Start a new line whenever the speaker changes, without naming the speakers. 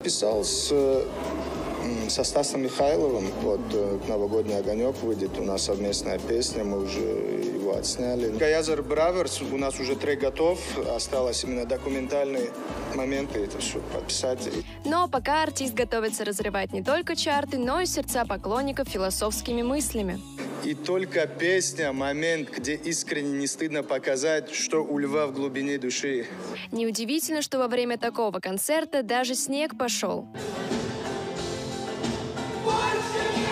Писал со Стасом Михайловым. Вот «Новогодний огонек» выйдет, у нас совместная песня, мы уже его отсняли. Гаязер Браверс, у нас уже трек готов, осталось именно документальные моменты, это все подписать.
Но пока артист готовится разрывать не только чарты, но и сердца поклонников философскими мыслями.
И только песня, момент, где искренне не стыдно показать, что у льва в глубине души.
Неудивительно, что во время такого концерта даже снег пошел.